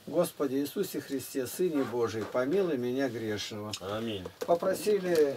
Господи Иисусе Христе, Сыне Божий, помилуй меня грешного. Аминь. Попросили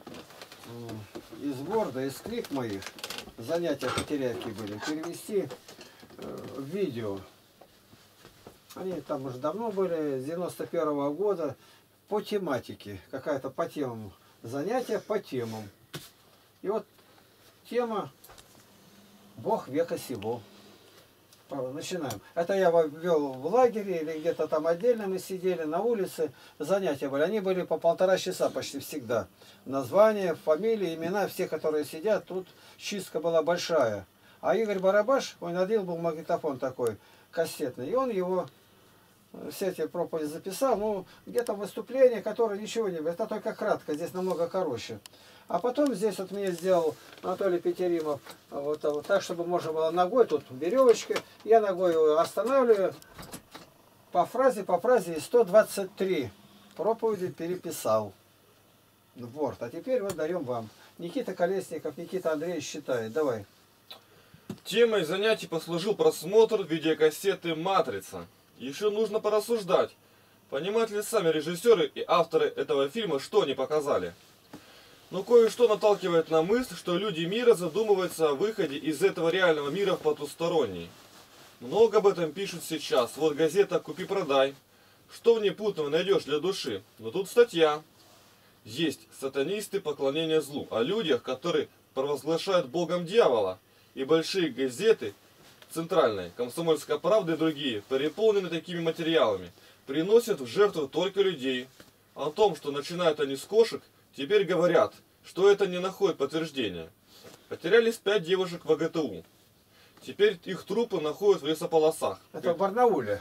из Ворда, из книг моих, занятия потеряки были, перевести в видео. Они там уже давно были, с 91-го года, по тематике, какая-то по темам, занятия по темам. И вот тема «Бог века сего». Начинаем. Это я вел в лагере или где-то там отдельно мы сидели на улице, занятия были. Они были по 1,5 часа почти всегда. Названия, фамилии, имена, все, которые сидят, тут чистка была большая. А Игорь Барабаш, он один был магнитофон такой, кассетный, и он его, все эти проповеди записал, ну, где-то выступление, которое ничего не было, это только кратко, здесь намного короче. А потом здесь вот мне сделал Анатолий Петеримов вот так, чтобы можно было ногой, тут веревочка, я ногой его останавливаю, по фразе и 123 проповеди переписал в Word. А теперь вот даем вам. Никита Колесников, Никита Андреевич считает. Давай. Темой занятий послужил просмотр видеокассеты «Матрица». Еще нужно порассуждать, понимают ли сами режиссеры и авторы этого фильма, что они показали. Но кое-что наталкивает на мысль, что люди мира задумываются о выходе из этого реального мира в потусторонний. Много об этом пишут сейчас. Вот газета «Купи-продай». Что в ней путного найдешь для души? Но тут статья. Есть сатанисты поклонения злу, о людях, которые провозглашают Богом дьявола. И большие газеты, центральные, «Комсомольская правда» и другие, переполнены такими материалами. Приносят в жертву только людей. О том, что начинают они с кошек, теперь говорят, что это не находит подтверждения. Потерялись 5 девушек в АГТУ. Теперь их трупы находят в лесополосах. Это в Барнауле.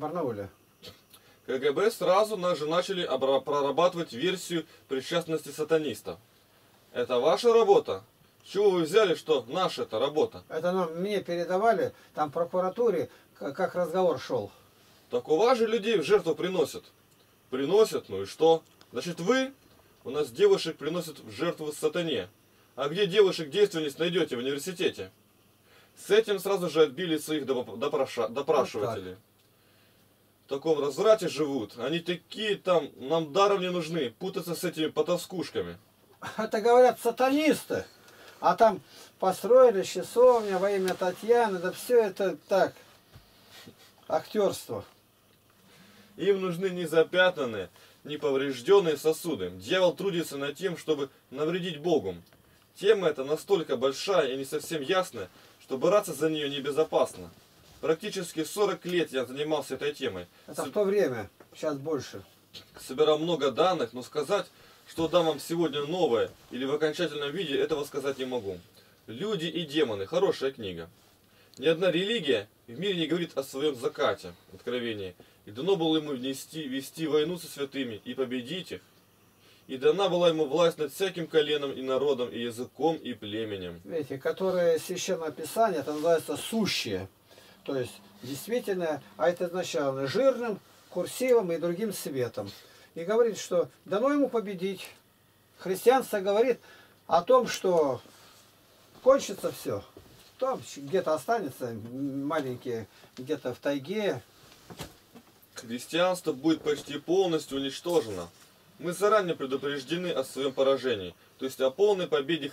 КГБ сразу начали прорабатывать версию причастности сатанистов. Это ваша работа? С чего вы взяли, что наша это работа? Это мне передавали, там в прокуратуре, как разговор шел. Так у вас же людей в жертву приносят. Приносят, ну и что? Значит вы, у нас девушек приносят в жертву сатане. А где девушек действенность найдете в университете? С этим сразу же отбили своих допрашивателей. В таком разврате живут. Они такие там, нам даром не нужны. Путаться с этими потаскушками. Это говорят сатанисты. А там построили часовня во имя Татьяны. Да все это так. Актерство. Им нужны не запятнанные, не поврежденные сосуды. Дьявол трудится над тем, чтобы навредить Богу. Тема эта настолько большая и не совсем ясная, что браться за нее небезопасно. Практически 40 лет я занимался этой темой. Это в то время, сейчас больше. Собирал много данных, но сказать, что дам вам сегодня новое или в окончательном виде, этого сказать не могу. «Люди и демоны» – хорошая книга. Ни одна религия в мире не говорит о своем закате, откровении. И дано было ему вести войну со святыми и победить их. И дана была ему власть над всяким коленом и народом, и языком, и племенем. Видите, которые Священное Писание, это называется сущее. То есть, действительно, а это изначально жирным, курсивом и другим цветом. И говорит, что дано ему победить. Христианство говорит о том, что кончится все. Там где-то останется маленькие, где-то в тайге. Христианство будет почти полностью уничтожено. Мы заранее предупреждены о своем поражении, то есть о полной победе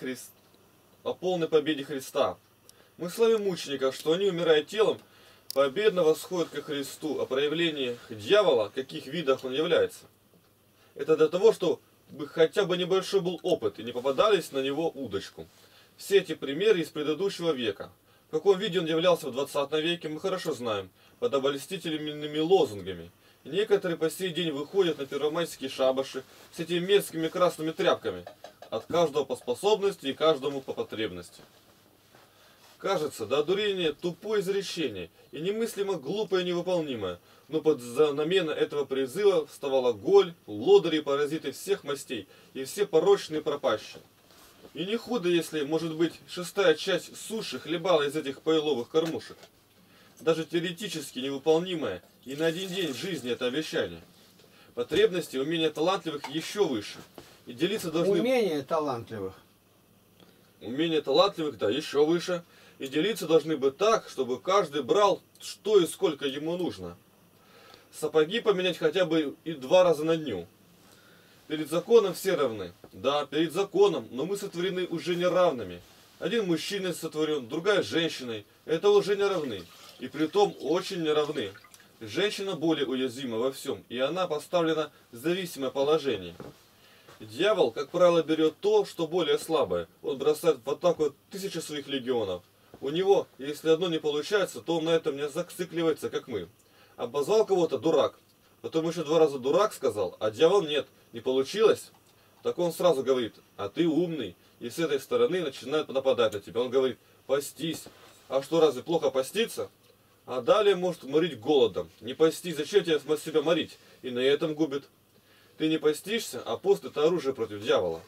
Христа. Мы славим мучеников, что они, умирая телом, победно восходят ко Христу, о проявлении дьявола, каких видах он является. Это для того, чтобы хотя бы небольшой был опыт и не попадались на него удочку. Все эти примеры из предыдущего века. В каком виде он являлся в 20 веке, мы хорошо знаем, под обольстительными лозунгами. И некоторые по сей день выходят на первомайские шабаши с этими мерзкими красными тряпками. От каждого по способности и каждому по потребности. Кажется, до одурения тупое изречение и немыслимо глупое и невыполнимое, но под знамена этого призыва вставала голь, лодыри и паразиты всех мастей и все порочные пропащие. И не худо, если, может быть, 6-я часть суши хлебала из этих поеловых кормушек. Даже теоретически невыполнимое и на один день жизни это обещание. Потребности и умения талантливых еще выше. И делиться должны... Умения талантливых. Умения талантливых, да, еще выше. И делиться должны быть так, чтобы каждый брал, что и сколько ему нужно. сапоги поменять хотя бы и 2 раза на дню. Перед законом все равны. Да, перед законом, но мы сотворены уже неравными. Один мужчиной сотворен, другая женщиной. Это уже не равны. И притом очень неравны. Женщина более уязвима во всем, и она поставлена в зависимое положение. Дьявол, как правило, берет то, что более слабое. Он бросает в атаку 1000 своих легионов. У него, если одно не получается, то он на этом не зацикливается, как мы. Обозвал кого-то дурак, потом еще 2 раза дурак сказал, а дьявол нет, не получилось. Так он сразу говорит, а ты умный, и с этой стороны начинает нападать на тебя. Он говорит, постись. А что, разве плохо поститься? А далее может морить голодом. Не постись, зачем тебе себя морить? И на этом губит. Ты не постишься, а пост это оружие против дьявола.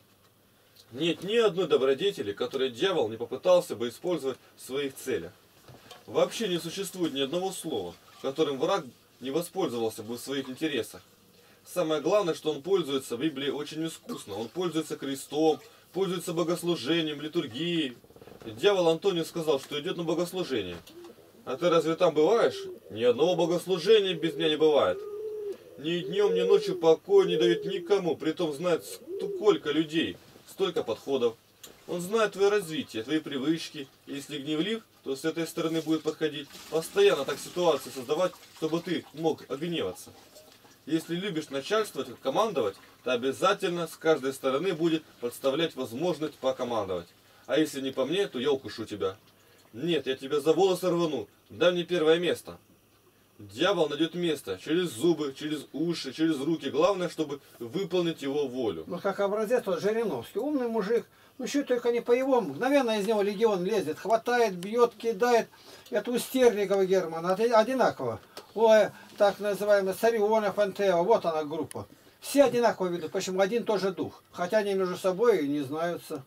Нет ни одной добродетели, которую дьявол не попытался бы использовать в своих целях. Вообще не существует ни одного слова, которым враг не воспользовался бы в своих интересах. Самое главное, что он пользуется Библией очень искусно. Он пользуется крестом, пользуется богослужением, литургией. Дьявол Антонию сказал, что идет на богослужение. А ты разве там бываешь? Ни одного богослужения без меня не бывает. Ни днем, ни ночью покоя не дает никому, притом знает сколько людей, столько подходов. Он знает твое развитие, твои привычки. Если гневлив, то с этой стороны будет подходить. Постоянно так ситуации создавать, чтобы ты мог огневаться. Если любишь начальствовать, командовать, то обязательно с каждой стороны будет подставлять возможность покомандовать. А если не по мне, то я укушу тебя. Нет, я тебя за волосы рвану, дай мне первое место. Дьявол найдет место через зубы, через уши, через руки. Главное, чтобы выполнить его волю. Ну, как образец, вот Жириновский, умный мужик. Ну, что только не по его, мгновенно из него легион лезет, хватает, бьет, кидает. Это у Стерникова Германа одинаково. Ой, так называемый Сарионов, Антео, вот она группа. Все одинаково ведут, почему один тоже дух. Хотя они между собой и не знаются.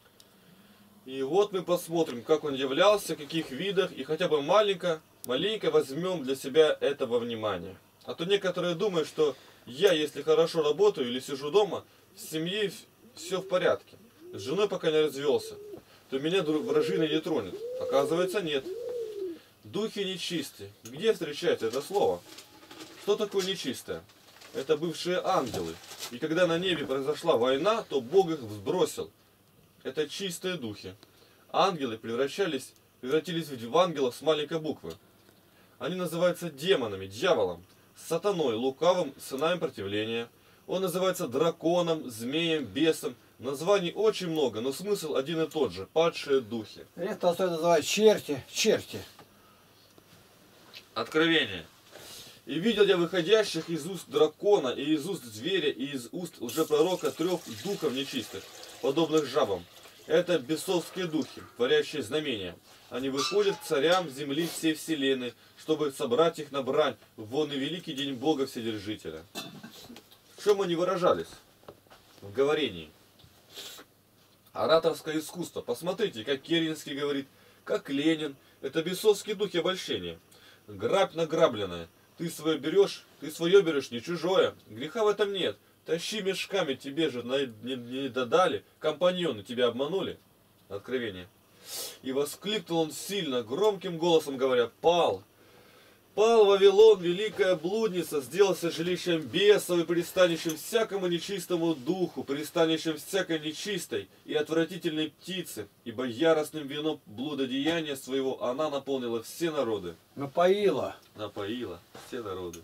И вот мы посмотрим, как он являлся, в каких видах, и хотя бы маленько возьмем для себя этого внимания. А то некоторые думают, что я, если хорошо работаю или сижу дома, в семье все в порядке. С женой пока не развелся, то меня вражина не тронет. Оказывается, нет. Духи нечистые. Где встречается это слово? Что такое нечистое? Это бывшие ангелы. И когда на небе произошла война, то Бог их сбросил. Это чистые духи. Ангелы превратились в ангелов с маленькой буквы. Они называются демонами, дьяволом, сатаной, лукавым, сынами противления. Он называется драконом, змеем, бесом. Названий очень много, но смысл один и тот же. Падшие духи. Это Толстой называют черти. Откровение. И видел я выходящих из уст дракона, и из уст зверя, и из уст лжепророка 3 духов нечистых, подобных жабам. Это бесовские духи, творящие знамения. Они выходят к царям земли всей вселенной, чтобы собрать их на брань в вон и великий день Бога Вседержителя. В чем они выражались? В говорении. Ораторское искусство. Посмотрите, как Керенский говорит, как Ленин. Это бесовские духи обольщения. Грабь награбленное. Ты свое берешь, не чужое. Греха в этом нет. Тащи мешками, тебе же не додали. Компаньоны тебя обманули. Откровение. И воскликнул он сильно, громким голосом говоря, пал. Пал Вавилон, великая блудница, сделался жилищем бесов и пристанищем всякому нечистому духу, пристанищем всякой нечистой и отвратительной птицы, ибо яростным вином блудодеяния своего она наполнила все народы. Напоила все народы.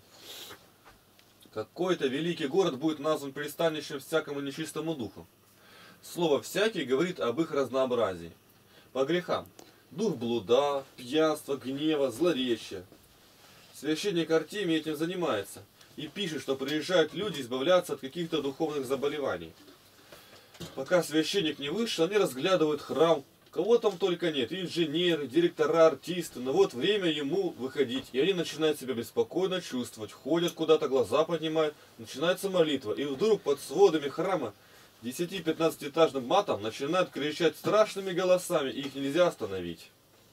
Какой-то великий город будет назван пристанищем всякому нечистому духу. Слово «всякий» говорит об их разнообразии. По грехам. Дух блуда, пьянства, гнева, злоречия. Священник Артемий этим занимается и пишет, что приезжают люди избавляться от каких-то духовных заболеваний. Пока священник не вышел, они разглядывают храм. Кого там только нет, инженеры, директора, артисты. Но вот время ему выходить, и они начинают себя беспокойно чувствовать. Ходят куда-то, глаза поднимают, начинается молитва. И вдруг под сводами храма 10-15-этажным матом начинают кричать страшными голосами, и их нельзя остановить.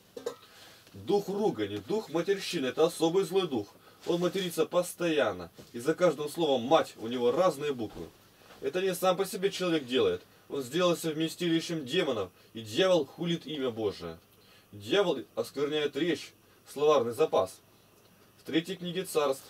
Дух ругани, дух матерщины – это особый злой дух. Он матерится постоянно, и за каждым словом «мать» у него разные буквы. Это не сам по себе человек делает. Он сделался вместилищем демонов, и дьявол хулит имя Божие. Дьявол оскверняет речь, словарный запас. В 3 книге Царств,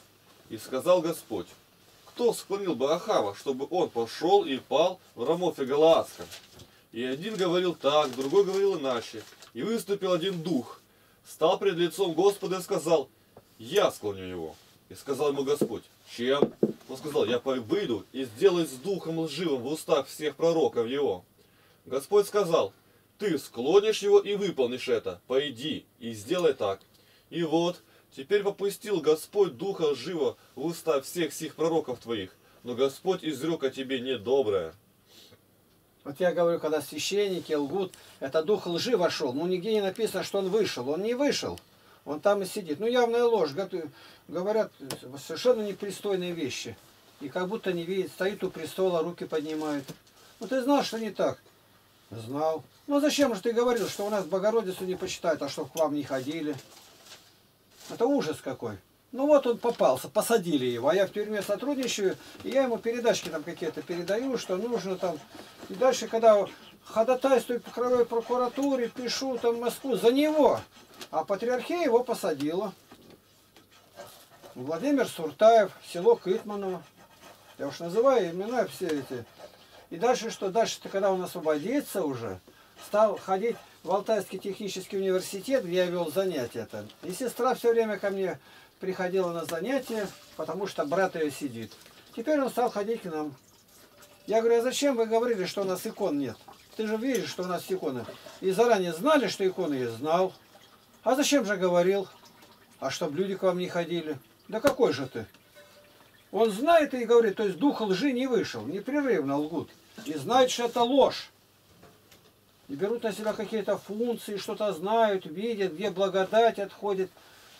И сказал Господь: кто склонил бы Ахава, чтобы он пошел и пал в Рамофе Галаадском? И один говорил так, другой говорил иначе. И выступил один дух, стал пред лицом Господа и сказал: я склоню его. И сказал ему Господь: чем? Он сказал: я выйду и сделаю с духом лживым в устах всех пророков его. Господь сказал: ты склонишь его и выполнишь это. Пойди и сделай так. И вот, теперь попустил Господь духа лживого в уста всех сих пророков твоих, но Господь изрек о тебе недоброе. Вот я говорю, когда священники лгут, это дух лжи вошел. Ну, нигде не написано, что он вышел. Он не вышел. Он там и сидит. Ну, явная ложь. Говорят совершенно непристойные вещи. И как будто не видит. Стоит у престола, руки поднимает. Ну, ты знал, что не так? Знал. Ну, зачем же ты говорил, что у нас Богородицу не почитают, а что к вам не ходили? Это ужас какой. Ну вот он попался, посадили его, а я в тюрьме сотрудничаю, и я ему передачки там какие-то передаю, что нужно там. И дальше, когда ходатайствую по краевой прокуратуре, пишу там в Москву за него, а патриархия его посадила. Владимир Суртаев, село Кытманово. Я уж называю имена все эти. И дальше что? Дальше-то, когда он освободится уже, стал ходить в Алтайский технический университет, где я вел занятия там. И сестра все время ко мне приходила на занятия, потому что брат ее сидит. Теперь он стал ходить к нам. Я говорю: а зачем вы говорили, что у нас икон нет? Ты же видишь, что у нас иконы. И заранее знали, что иконы есть? Знал. А зачем же говорил? А чтобы люди к вам не ходили. Да какой же ты? Он знает и говорит, то есть дух лжи не вышел, непрерывно лгут. И знает, что это ложь. И берут на себя какие-то функции, что-то знают, видят, где благодать отходит.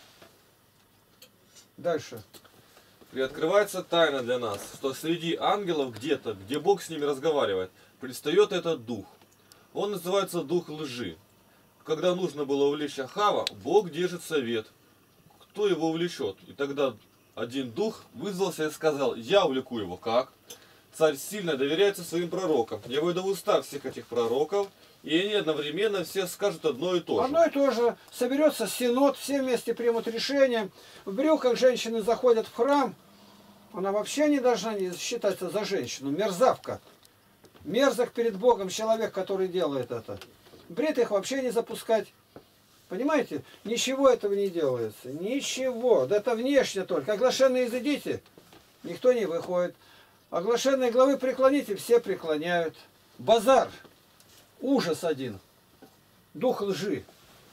Дальше. Приоткрывается тайна для нас, что среди ангелов где-то, где Бог с ними разговаривает, предстает этот дух. Он называется дух лжи. Когда нужно было увлечь Ахава, Бог держит совет, кто его увлечет. И тогда один дух вызвался и сказал: я увлеку его. Как? Царь сильно доверяется своим пророкам. Я выйду в уста всех этих пророков, и они одновременно все скажут одно и то же. Одно и то же. Соберется синод, все вместе примут решение. В брюках женщины заходят в храм. Она вообще не должна считаться за женщину. Мерзавка. Мерзок перед Богом человек, который делает это. Бритых вообще не запускать. Понимаете? Ничего этого не делается. Ничего. Да это внешне только. Оглашенные изыдите. Никто не выходит. Оглашенные главы преклоните. Все преклоняют. Базар. Ужас один. Дух лжи.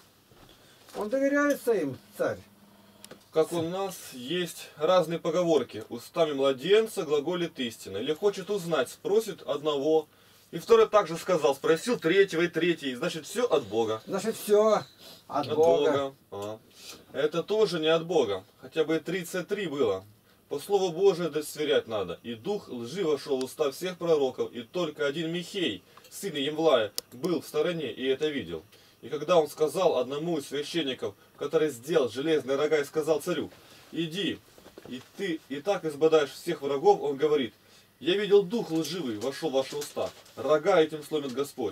Он доверяется им, царь. Как у нас есть разные поговорки. Устами младенца глаголит истина. Или хочет узнать, спросит одного. И второй также сказал, спросил третьего и третий. Значит, все от Бога. Значит, все от Бога. Это тоже не от Бога. Хотя бы 33 было. По слову Божию сверять надо. И дух лжи вошел в уста всех пророков. И только один Михей, сын Емлая, был в стороне и это видел. И когда он сказал одному из священников, который сделал железные рога, и сказал царю: иди, и ты и так избадаешь всех врагов, он говорит: я видел дух лживый вошел в ваши уста, рога этим сломит Господь.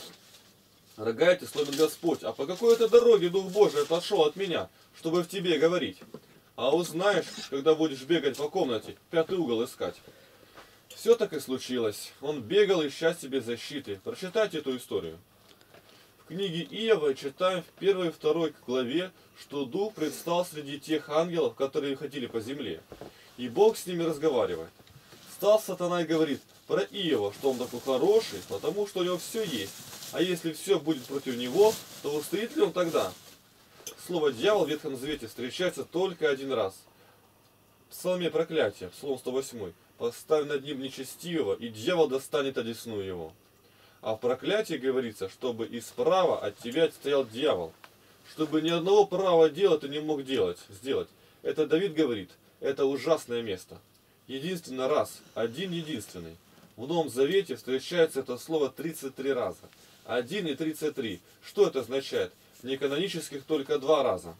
Рога эти сломит Господь, а по какой это дороге Дух Божий отошел от меня, чтобы в тебе говорить? А узнаешь, когда будешь бегать по комнате, пятый угол искать. Все так и случилось. Он бегал, ища себе защиты. Прочитайте эту историю. В книге Иова читаем в 1 и 2 главе, что Дух предстал среди тех ангелов, которые ходили по земле. И Бог с ними разговаривает. Встал сатана и говорит про Иова, что он такой хороший, потому что у него все есть. А если все будет против него, то устоит ли он тогда? Слово «дьявол» в Ветхом Завете встречается только один раз. В Псалме проклятия, Псалом 108. «Поставь над ним нечестивого, и дьявол достанет одесну его». А в проклятии говорится, чтобы и справа от тебя стоял дьявол, чтобы ни одного правого дела ты не мог сделать. Это Давид говорит, это ужасное место. Единственный раз, один единственный. В Новом Завете встречается это слово 33 раза. 1 и 33. Что это означает? Неканонических только 2 раза.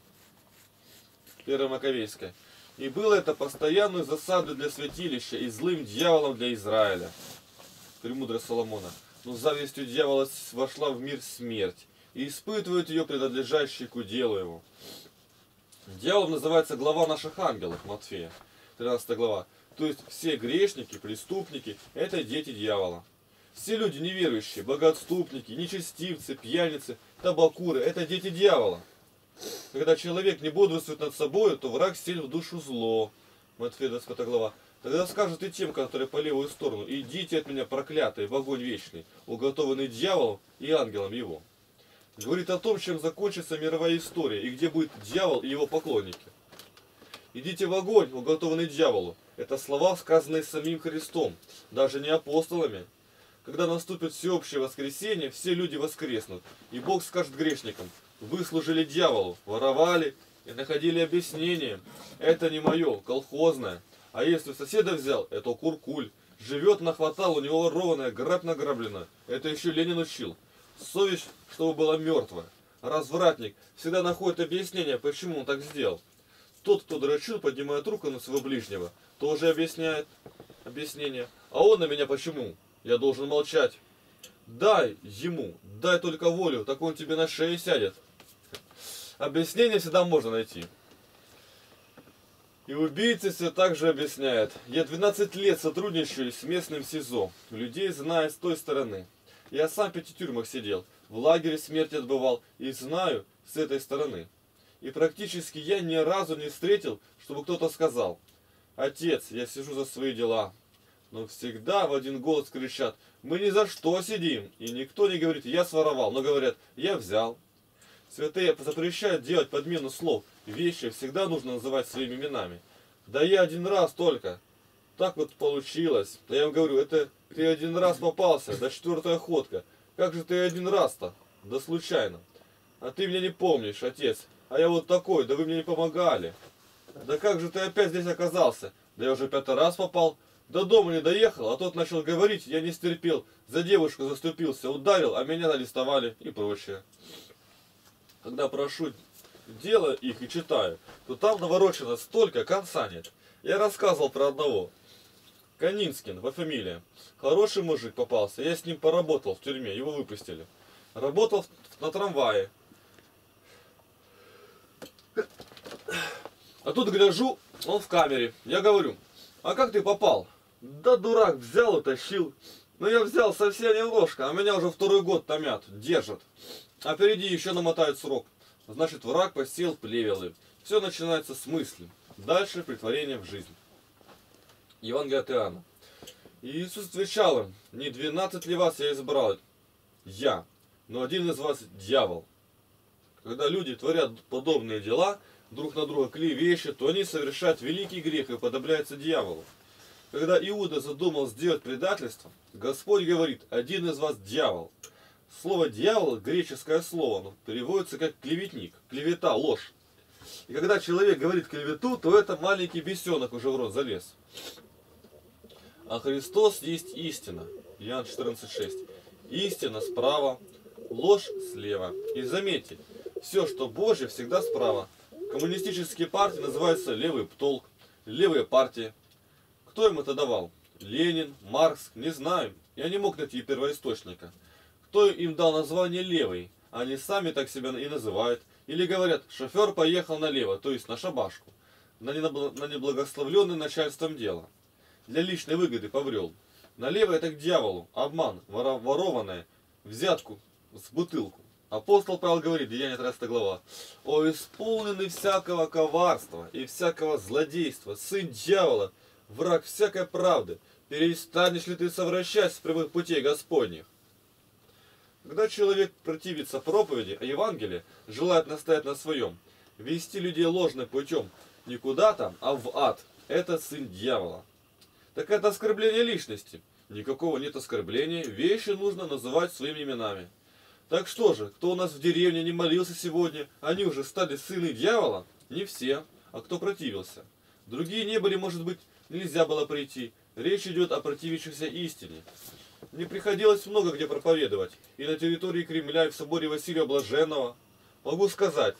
1 Маковейская. И было это постоянной засадой для святилища и злым дьяволом для Израиля. Премудрость Соломона. Но завистью дьявола вошла в мир смерть, и испытывают ее принадлежащие к уделу его. Дьявол называется глава наших ангелов, Матфея. 13 глава. То есть все грешники, преступники – это дети дьявола. Все люди неверующие, богоотступники, нечестивцы, пьяницы, табакуры – это дети дьявола. Когда человек не бодрствует над собой, то враг сеет в душу зло. Матфея 25 глава. Тогда скажут и тем, которые по левую сторону: идите от меня, проклятые, в огонь вечный, уготованный дьяволом и ангелом его. Говорит о том, чем закончится мировая история и где будет дьявол и его поклонники. Идите в огонь, уготованный дьяволу. Это слова, сказанные самим Христом, даже не апостолами. Когда наступит всеобщее воскресенье, все люди воскреснут, и Бог скажет грешникам: вы служили дьяволу, воровали и находили объяснение. Это не мое, колхозное. А если соседа взял, это куркуль. Живет, нахватал, у него ворованное, грабь награблено. Это еще Ленин учил. Совесть, чтобы была мертвая. Развратник всегда находит объяснение, почему он так сделал. Тот, кто дрочил, поднимает руку на своего ближнего, тоже объясняет объяснение. А он на меня почему? Я должен молчать. Дай ему, дай только волю, так он тебе на шее сядет. Объяснение всегда можно найти. И убийцы все так же объясняют. Я 12 лет сотрудничаю с местным СИЗО. Людей знаю с той стороны. Я сам в 5 тюрьмах сидел, в лагере смерти отбывал и знаю с этой стороны. И практически я ни разу не встретил, чтобы кто-то сказал: отец, я сижу за свои дела. Но всегда в один голос кричат: мы ни за что сидим. И никто не говорит: я своровал, но говорят: я взял. Святые запрещают делать подмену слов. Вещи всегда нужно называть своими именами. Да я один раз только. Так вот получилось. Да я вам говорю, это ты один раз попался, да 4-я ходка. Как же ты один раз-то? Да случайно. А ты меня не помнишь, отец. А я вот такой, да вы мне не помогали. Да как же ты опять здесь оказался? Да я уже 5-й раз попал. До дома не доехал, а тот начал говорить, я не стерпел. За девушку заступился, ударил, а меня арестовали и прочее. Когда прошу дело их и читаю, то там наворочено столько, конца нет. Я рассказывал про одного. Канинскин, по фамилии. Хороший мужик попался, я с ним поработал в тюрьме, его выпустили. Работал на трамвае. А тут гляжу, он в камере. Я говорю: а как ты попал? Да дурак, взял и тащил. Ну я взял совсем немножко, а меня уже 2-й год томят, держат. А впереди еще намотают срок. Значит, враг посеял плевелы. Все начинается с мысли. Дальше притворение в жизнь. Евангелие от Иоанна. Иисус отвечал им: не 12 ли вас я избрал? Я. Но один из вас дьявол. Когда люди творят подобные дела, друг на друга клевещут, то они совершают великий грех и подобляются дьяволу. Когда Иуда задумал сделать предательство, Господь говорит: один из вас дьявол. Слово «дьявол» греческое слово, но переводится как клеветник, клевета, ложь. И когда человек говорит клевету, то это маленький бесенок уже в рот залез. А Христос есть истина. Иоанн 14,6. Истина справа, ложь слева. И заметьте, все, что Божье, всегда справа. Коммунистические партии называются левый толк, левые партии. Кто им это давал? Ленин, Маркс, не знаю. Я не мог найти первоисточника. Кто им дал название левый? Они сами так себя и называют. Или говорят: шофер поехал налево, то есть на шабашку, на неблагословленное начальством дело. Для личной выгоды побрел. Налево это к дьяволу, обман, ворованное, взятку с бутылку. Апостол Павел говорит, Деяния 13 глава: о исполненный всякого коварства и всякого злодейства, сын дьявола, враг всякой правды, перестанешь ли ты совращать с прямых путей Господних? Когда человек противится проповеди о Евангелии, желает настоять на своем, вести людей ложным путем, не куда-то, а в ад, это сын дьявола. Так это оскорбление личности. Никакого нет оскорбления, вещи нужно называть своими именами. Так что же, кто у нас в деревне не молился сегодня, они уже стали сыны дьявола? Не все, а кто противился. Другие не были, может быть, нельзя было прийти. Речь идет о противившейся истине. Мне приходилось много где проповедовать, и на территории Кремля, и в соборе Василия Блаженного. Могу сказать,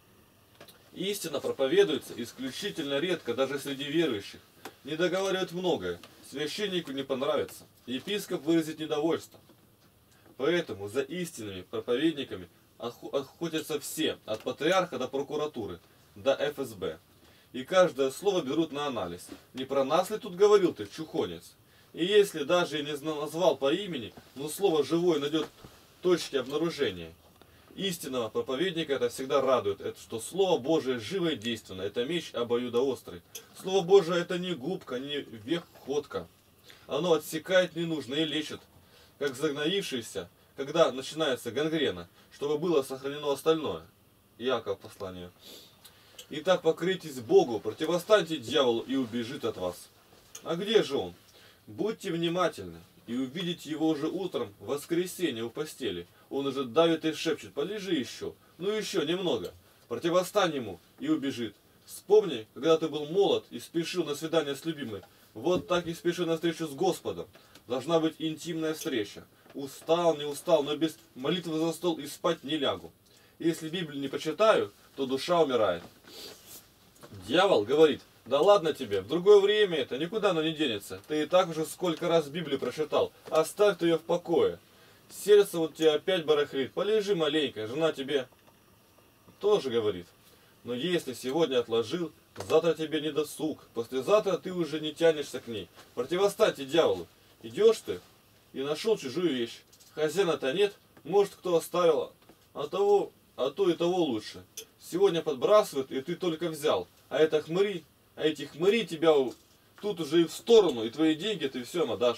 истина проповедуется исключительно редко, даже среди верующих. Не договаривают многое, священнику не понравится, епископ выразит недовольство. Поэтому за истинными проповедниками охотятся все, от патриарха до прокуратуры, до ФСБ. и каждое слово берут на анализ. Не про нас ли тут говорил ты, чухонец? И если даже и не назвал по имени, но слово живое найдет точки обнаружения. Истинного проповедника это всегда радует, это что Слово Божие живо и действенно, это меч обоюдоострый. Слово Божие это не губка, не вехходка. Оно отсекает ненужное и лечит, как загноившийся, когда начинается гангрена, чтобы было сохранено остальное. Иаков послание. Итак, покоритесь Богу, противостаньте дьяволу и убежит от вас. А где же он? Будьте внимательны и увидите его уже утром, в воскресенье у постели. Он уже давит и шепчет: полежи еще, ну еще немного. Противостань ему и убежит. Вспомни, когда ты был молод и спешил на свидание с любимой. Вот так и спеши на встречу с Господом. Должна быть интимная встреча. Устал, не устал, но без молитвы за стол и спать не лягу. Если Библию не почитаю, то душа умирает. Дьявол говорит: да ладно тебе, в другое время это, никуда оно не денется. Ты и так уже сколько раз Библию прочитал, оставь ты ее в покое. Сердце вот тебя опять барахлит, полежи маленько, жена тебе тоже говорит. Но если сегодня отложил, завтра тебе не досуг, послезавтра ты уже не тянешься к ней. Противостаньте дьяволу. Идешь ты и нашел чужую вещь. Хозяина-то нет, может кто оставил, а то и того лучше. Сегодня подбрасывают, и ты только взял. А это хмыри, а эти хмыри тебя тут уже и в сторону, и твои деньги ты все отдашь.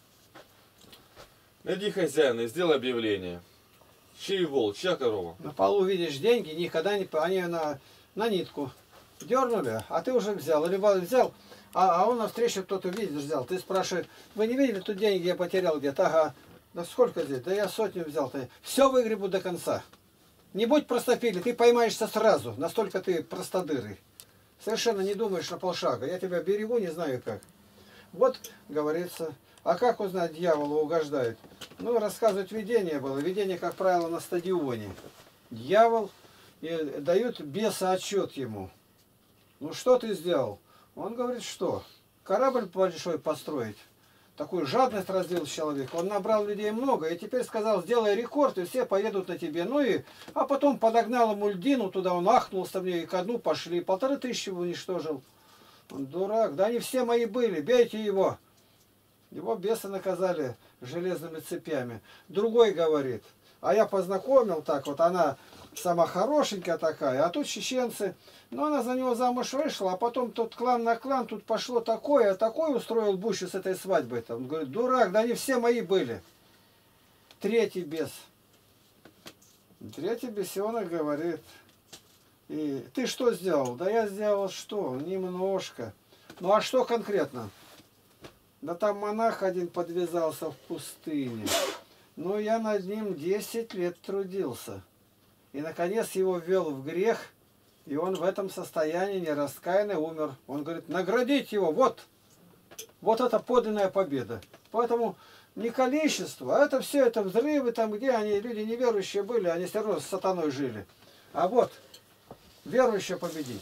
Найди хозяина и сделай объявление. Чей вол, чья корова? На полу видишь деньги, никогда не... Они на нитку дернули, а ты уже взял. Или взял, а он навстречу кто-то видит, взял. Ты спрашиваешь: вы не видели, тут деньги я потерял где-то? Ага. Да сколько здесь? Да я сотню взял-то. Все выгребу до конца. Не будь простофили, ты поймаешься сразу. Настолько ты простодырый. Совершенно не думаешь на полшага. Я тебя берегу, не знаю как. Вот, говорится. А как узнать, дьяволу угождает? Ну, рассказывать видение было. Видение, как правило, на стадионе. Дьявол, и дают беса отчет ему. Ну, что ты сделал? Он говорит, что? Корабль большой построить. Такую жадность развил человек. Он набрал людей много и теперь сказал: сделай рекорд, и все поедут на тебе. Ну и, а потом подогнал ему льдину туда, он ахнулся в нее, и ко дну пошли. 1500 уничтожил. Он дурак. Да они все мои были, бейте его. Его бесы наказали железными цепями. Другой говорит: а я познакомил так вот, она сама хорошенькая такая, а тут чеченцы. Но она за него замуж вышла, а потом тот клан на клан, тут пошло такое, а такой устроил Бущу с этой свадьбой-то. Он говорит: дурак, да они все мои были. Третий бес. Третий бесенок говорит: и ты что сделал? Да я сделал что? Немножко. Ну а что конкретно? Да там монах один подвязался в пустыне. Ну я над ним 10 лет трудился. И наконец его ввел в грех. И он в этом состоянии нераскаянный умер. Он говорит: наградить его, вот это подлинная победа. Поэтому не количество, а это все, это взрывы, там где они, люди неверующие были, они все равно с сатаной жили. А вот верующие победить.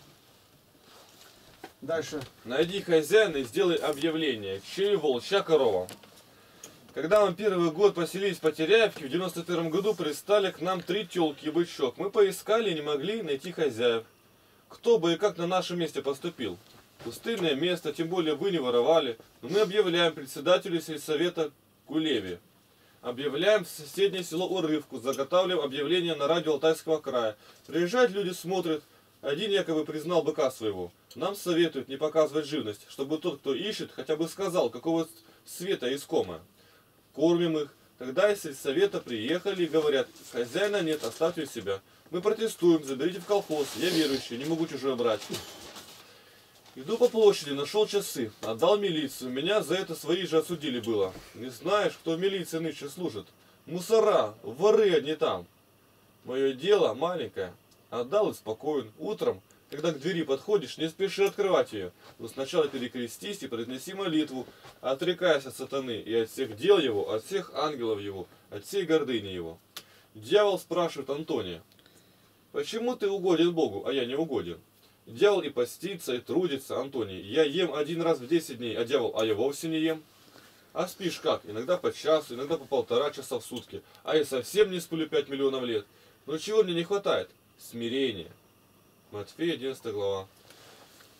Дальше. Найди хозяина и сделай объявление. Чей вол, чья корова? Когда мы первый год поселились в Потеряевке, в 91 году пристали к нам 3 тёлки и бычок. Мы поискали и не могли найти хозяев. Кто бы и как на нашем месте поступил? Пустынное место, тем более вы не воровали. Но мы объявляем председателю сельсовета Кулеве. Объявляем в соседнее село Урывку. Заготавливаем объявление на радио Алтайского края. Приезжают люди, смотрят. Один якобы признал быка своего. Нам советуют не показывать живность, чтобы тот, кто ищет, хотя бы сказал, какого цвета искомое. Кормим их. Тогда из сельсовета приехали и говорят: хозяина нет, оставьте у себя. Мы протестуем, заберите в колхоз. Я верующий, не могу чужое брать. Иду по площади, нашел часы, отдал милицию. Меня за это свои же осудили было. Не знаешь, кто в милиции нынче служит? Мусора, воры одни там. Мое дело маленькое. Отдал и спокоен. Утром, когда к двери подходишь, не спеши открывать ее. Но сначала перекрестись и произнеси молитву, отрекаясь от сатаны и от всех дел его, от всех ангелов его, от всей гордыни его. Дьявол спрашивает Антония: почему ты угоден Богу, а я не угоден? Дьявол и постится, и трудится. Антоний: я ем 1 раз в 10 дней, а дьявол: а я вовсе не ем. А спишь как? Иногда по часу, иногда по 1,5 часа в сутки. А я совсем не сплю 5 миллионов лет. Но чего мне не хватает? Смирение. Матфея 11 глава.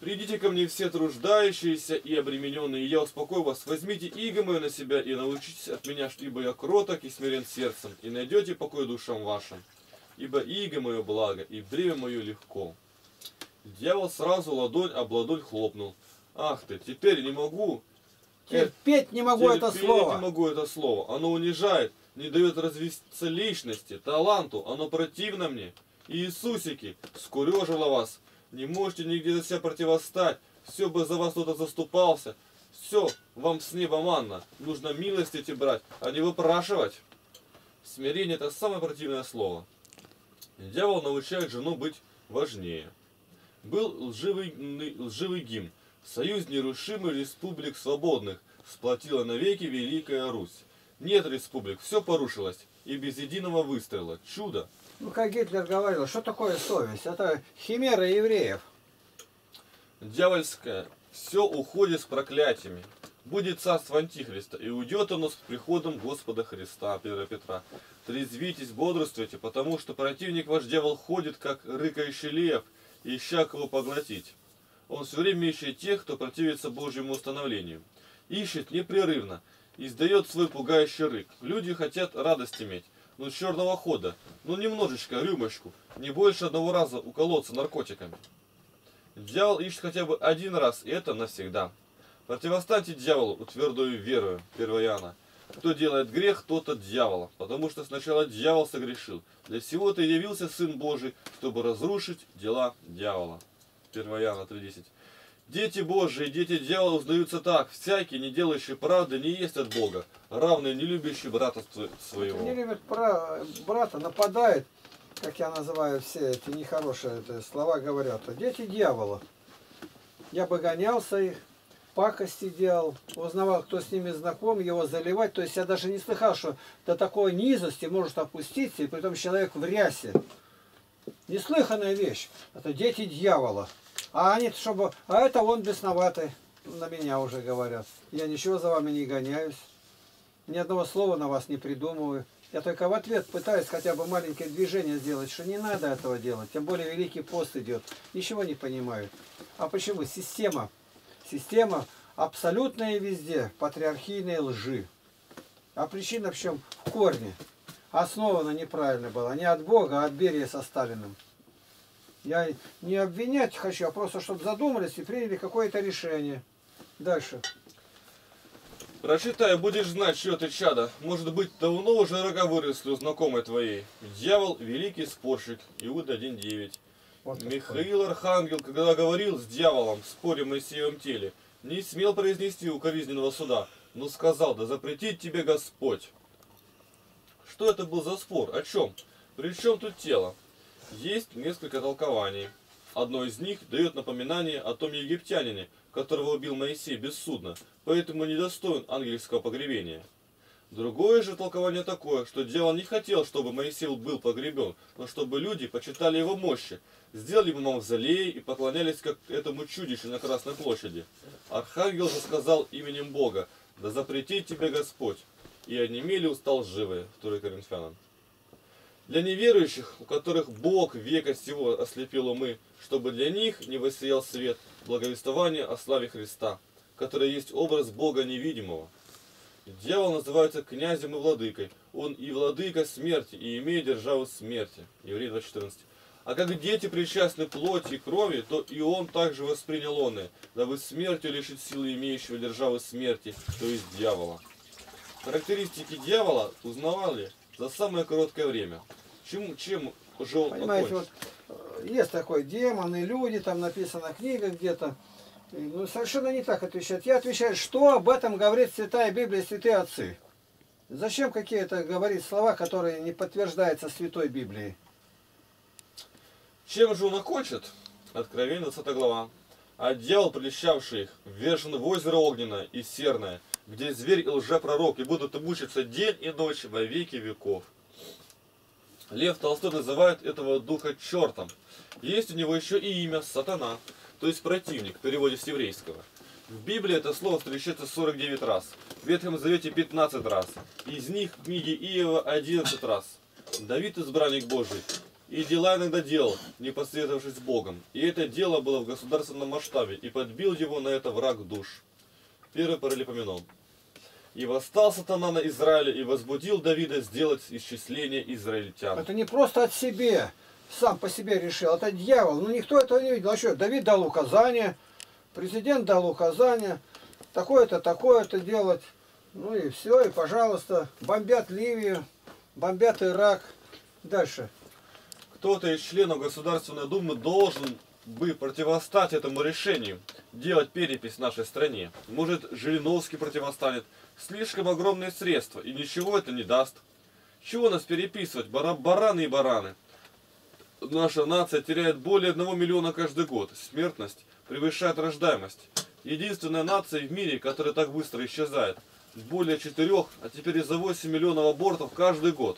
Придите ко мне все труждающиеся и обремененные, и я успокою вас. Возьмите иго мое на себя и научитесь от меня, ибо я кроток и смирен сердцем, и найдете покой душам вашим. Ибо иго мое благо, и бремя мое легко. Дьявол сразу ладонь об ладонь хлопнул. Ах ты, теперь не могу. Терпеть не могу это слово. Не могу это слово. Оно унижает, не дает развиться личности, таланту. Оно противно мне. Иисусики, скурежило вас. Не можете нигде за себя противостать. Все бы за вас кто-то заступался. Все, вам с неба манна. Нужно милость эти брать, а не выпрашивать. Смирение — это самое противное слово. Дьявол научает жену быть важнее. Был лживый гимн. Союз нерушимый республик свободных сплотила навеки Великая Русь. Нет республик, все порушилось, и без единого выстрела. Чудо! Ну, как Гитлер говорил, что такое совесть? Это химера евреев. Дьявольское все уходит с проклятиями. Будет царство Антихриста, и уйдет оно с приходом Господа Христа, 1 Петра. Трезвитесь, бодрствуйте, потому что противник ваш дьявол ходит, как рыкающий лев, ища кого поглотить. Он все время ищет тех, кто противится Божьему установлению. Ищет непрерывно, издает свой пугающий рык. Люди хотят радость иметь, но с черного хода, ну немножечко, рюмочку, не больше одного раза уколоться наркотиками. Дьявол ищет хотя бы один раз, и это навсегда. Противостаньте дьяволу твердою верою, 1 Иоанна. Кто делает грех, тот от дьявола, потому что сначала дьявол согрешил. Для всего-то и явился Сын Божий, чтобы разрушить дела дьявола. 1 Иоанна 3:10. Дети Божии, дети дьявола узнаются так: всякий, не делающий правды, не есть от Бога, равный не любящий брата своего. Не любит брата, нападает, как я называю все эти нехорошие слова, говорят. Дети дьявола. Я бы гонялся их, пакости делал, узнавал, кто с ними знаком, его заливать. То есть я даже не слыхал, что до такой низости может опуститься, и притом человек в рясе. Неслыханная вещь. Это дети дьявола. А они, чтобы... А это он бесноватый. На меня уже говорят. Я ничего за вами не гоняюсь. Ни одного слова на вас не придумываю. Я только в ответ пытаюсь хотя бы маленькое движение сделать, что не надо этого делать. Тем более Великий пост идет. Ничего не понимают. А почему? Система. Система абсолютная везде. Патриархийной лжи. А причина в чем? В корне. Основана неправильно была. Не от Бога, а от Берия со Сталиным. Я не обвинять хочу, а просто чтобы задумались и приняли какое-то решение. Дальше. Прочитай, будешь знать, что ты чадо. Может быть, давно уже рога выросли у знакомой твоей. Дьявол — великий спорщик. Иуда 1:9. Вот Михаил Архангел, когда говорил с дьяволом в споре в Моисеевом теле, не смел произнести укоризненного суда, но сказал: да запретит тебе Господь. Что это был за спор? О чем? При чем тут тело? Есть несколько толкований. Одно из них дает напоминание о том египтянине, которого убил Моисей бессудно, поэтому недостоин ангельского погребения. Другое же толкование такое, что дьявол не хотел, чтобы Моисей был погребен, но чтобы люди почитали его мощи, сделали ему мавзолей и поклонялись как этому чудищу на Красной площади. Архангел же сказал именем Бога: да запретит тебе Господь. И онемели уста лживые. 2 Коринфянам. Для неверующих, у которых Бог века сего ослепил умы, чтобы для них не воссиял свет благовествования о славе Христа, который есть образ Бога невидимого. Дьявол называется князем и владыкой. Он и владыка смерти, и имеет державу смерти. Евреи 2:14. А как дети причастны плоти и крови, то и он также воспринял оное, дабы смертью лишить силы имеющего державы смерти, то есть дьявола. Характеристики дьявола узнавали за самое короткое время. Чем же он Понимаете, окончит? вот есть такой демон, и люди, там написана книга где-то. Ну, совершенно не так отвечать. Я отвечаю, что об этом говорит Святая Библия, Святые Отцы. Зачем какие-то говорить слова, которые не подтверждаются Святой Библией? Чем же он окончит? Откровение 20 глава. А дьявол, прельщавший их, ввержен в озеро огненное и серное, где зверь и лжепророк, и будут мучиться день и ночь во веки веков. Лев Толстой называет этого духа чертом. Есть у него еще и имя Сатана, то есть противник, в переводе с еврейского. В Библии это слово встречается 49 раз, в Ветхом Завете 15 раз, из них в книге Иова 11 раз. Давид, избранник Божий, и дела иногда делал, не посоветовавшись с Богом. И это дело было в государственном масштабе, и подбил его на это враг душ. 1 Паралипоменон. И восстал сатана на Израиле и возбудил Давида сделать исчисление израильтян. Это не просто от себя, сам по себе решил, это дьявол. Ну никто этого не видел. А что, Давид дал указания, президент дал указания, такое-то делать. Ну и все, и пожалуйста, бомбят Ливию, бомбят Ирак. Дальше. Кто-то из членов Государственной Думы должен бы противостать этому решению, делать перепись в нашей стране. Может, Жириновский противостанет. Слишком огромные средства, и ничего это не даст. Чего нас переписывать? Бараны и бараны. Наша нация теряет более 1 миллиона каждый год. Смертность превышает рождаемость. Единственная нация в мире, которая так быстро исчезает. Более 4, а теперь из-за 8 миллионов абортов каждый год.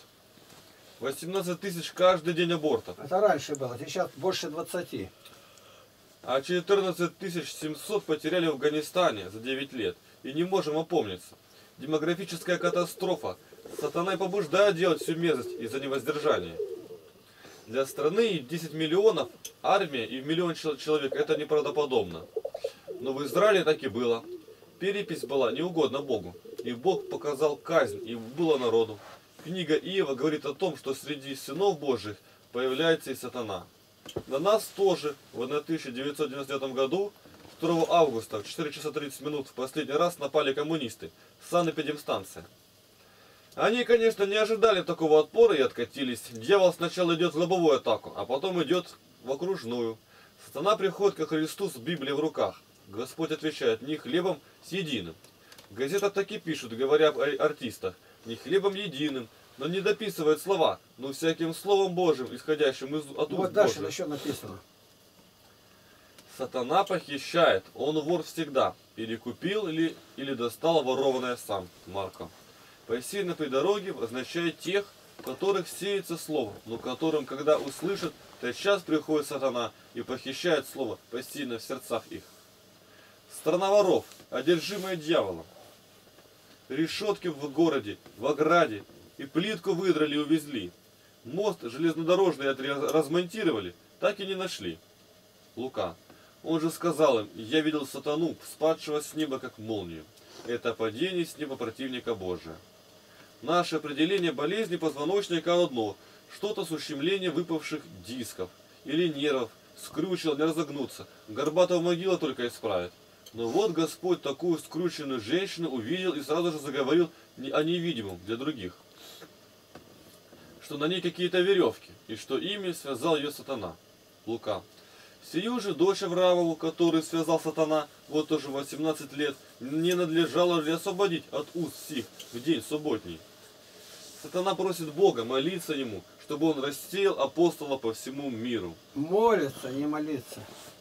18 тысяч каждый день абортов. Это раньше было, сейчас больше 20. А 14 700 потеряли в Афганистане за 9 лет. И не можем опомниться. Демографическая катастрофа. Сатана и побуждает делать всю мерзость из-за невоздержания. Для страны 10 миллионов, армия и 1 миллион человек это неправдоподобно. Но в Израиле так и было. Перепись была неугодна Богу. И Бог показал казнь, и было народу. Книга Иова говорит о том, что среди сынов Божьих появляется и сатана. На нас тоже в 1999 году, 2 августа, в 4 часа 30 минут в последний раз напали коммунисты. Санэпидемстанция. Они, конечно, не ожидали такого отпора и откатились. Дьявол сначала идет в лобовую атаку, а потом идет в окружную. Сатана приходит ко Христу с Библией в руках. Господь отвечает: не хлебом с единым. В газетах так и пишут, говоря об артистах: не хлебом единым, но не дописывает слова, но всяким словом Божьим, исходящим от уст Вот дальше Божьих. еще написано. Сатана похищает, он вор всегда. Перекупил или достал ворованное сам. Марка. Посеянный при дороге означает тех, в которых сеется слово, но которым, когда услышат, тотчас приходит сатана и похищает слово, посеянное в сердцах их. Страна воров, одержимая дьяволом. Решетки в городе, в ограде, и плитку выдрали и увезли. Мост железнодорожный размонтировали, так и не нашли. Лука. Он же сказал им: я видел сатану, спадшего с неба как молнию. Это падение с неба противника Божия. Наше определение болезни позвоночника одно: что-то с ущемлением выпавших дисков или нервов, скрючило, не разогнуться, горбатого могила только исправит. Но вот Господь такую скрученную женщину увидел и сразу же заговорил о невидимом для других, что на ней какие-то веревки, и что ими связал ее сатана. Лука. Сию же дочь Авраамову, которую связал сатана, вот тоже 18 лет, не надлежало ли освободить от уст сих в день субботний. Сатана просит Бога молиться ему, чтобы он рассеял апостола по всему миру. Молиться, не молиться.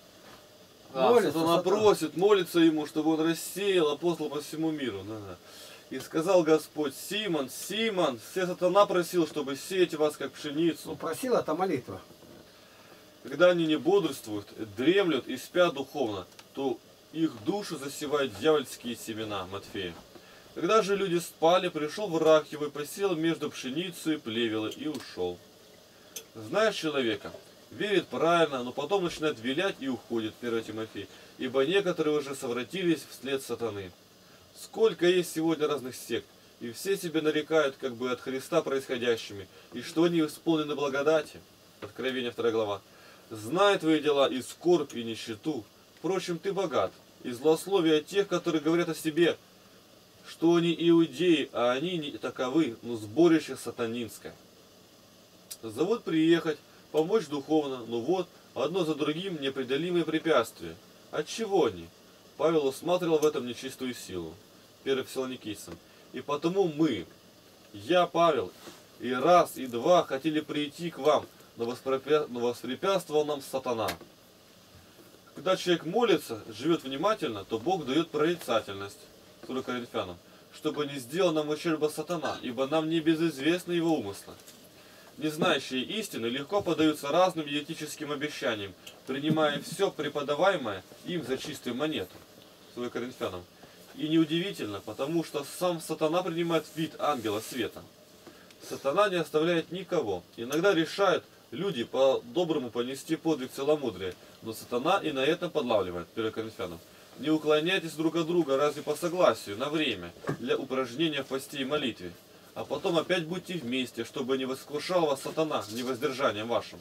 Сатана просит молиться ему, чтобы он рассеял апостола по всему миру. Да. И сказал Господь: Симон, Симон, все сатана просил, чтобы сеять вас как пшеницу. Ну, просил, это молитва. Когда они не бодрствуют, дремлют и спят духовно, то их душу засевают дьявольские семена. Матфея. Когда же люди спали, пришел враг его и посеял между пшеницей и плевелы и ушел. Знаешь человека, верит правильно, но потом начинает вилять и уходит. 1 Тимофей. Ибо некоторые уже совратились вслед сатаны. Сколько есть сегодня разных сект, и все себе нарекают как бы от Христа происходящими, и что они исполнены благодати. Откровение 2 глава. Знай твои дела и скорбь, и нищету. Впрочем, ты богат, и злословие тех, которые говорят о себе, что они иудеи, а они не таковы, но сборище сатанинское. Зовут приехать, помочь духовно, но вот, одно за другим непреодолимые препятствия. Отчего они? Павел усматривал в этом нечистую силу. 1 Фессалоникийцам. И потому мы, я, Павел, и раз, и два хотели прийти к вам, но воспрепятствовал нам сатана. Когда человек молится, живет внимательно, то Бог дает прорицательность, 2 Коринфянам, чтобы не сделал нам ущерба сатана, ибо нам не безызвестны его умыслы. Не знающие истины легко поддаются разным еретическим обещаниям, принимая все преподаваемое им за чистую монету, 2 Коринфянам. И неудивительно, потому что сам сатана принимает вид ангела света. Сатана не оставляет никого, иногда решает, люди по-доброму понести подвиг целомудрия, но сатана и на этом подлавливает. 1 Коринфянам. Не уклоняйтесь друг от друга разве по согласию, на время, для упражнения в посте и молитве. А потом опять будьте вместе, чтобы не воскушал вас сатана невоздержанием вашим.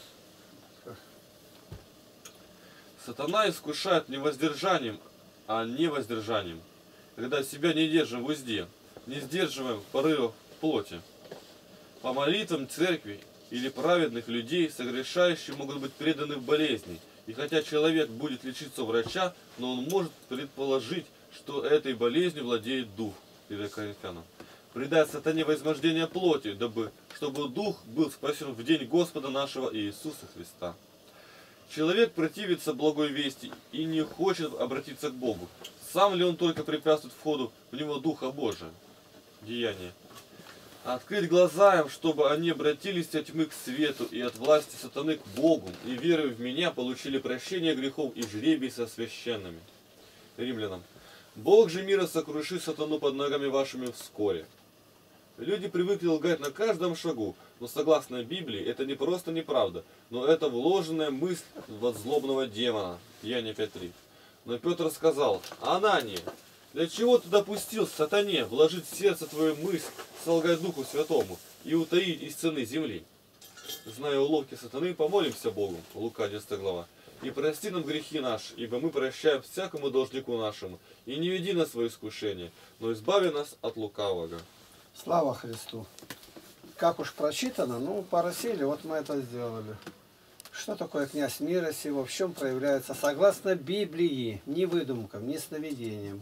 Сатана искушает не воздержанием, а невоздержанием. Когда себя не держим в узде, не сдерживаем порывов плоти. По молитвам церкви или праведных людей согрешающие могут быть преданы в болезни. И хотя человек будет лечиться у врача, но он может предположить, что этой болезнью владеет дух. 1 Коринфянам. Предать сатане возмождение плоти, чтобы дух был спасен в день Господа нашего Иисуса Христа. Человек противится благой вести и не хочет обратиться к Богу. Сам ли он только препятствует входу в него Духа Божия? Деяние. Открыть глаза им, чтобы они обратились от тьмы к свету и от власти сатаны к Богу, и верой в меня получили прощение грехов и жребий со священными. Римлянам. Бог же мира сокрушит сатану под ногами вашими вскоре. Люди привыкли лгать на каждом шагу, но согласно Библии это не просто неправда, но это вложенная мысль от злобного демона. Деяние 5:3. Но Петр сказал: Анания, для чего ты допустил сатане вложить в сердце твою мысль, солгать Духу Святому и утаить из цены земли? Зная уловки сатаны, помолимся Богу. Лука 11 глава. И прости нам грехи наши, ибо мы прощаем всякому должнику нашему. И не веди нас в свое искушение, но избави нас от лукавого. Слава Христу! Как уж прочитано, ну, поросили, вот мы это сделали. Что такое князь мира сего? В чем проявляется? Согласно Библии, не выдумкам, не сновидениям.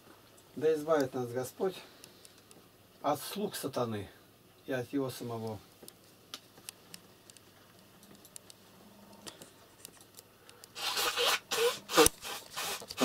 Да избавит нас Господь от слуг сатаны и от его самого.